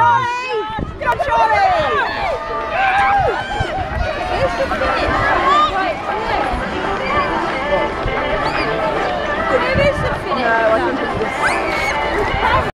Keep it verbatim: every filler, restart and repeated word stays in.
Charlie! Go Charlie! Where's the finish? Where is the finish? No, I think it's this.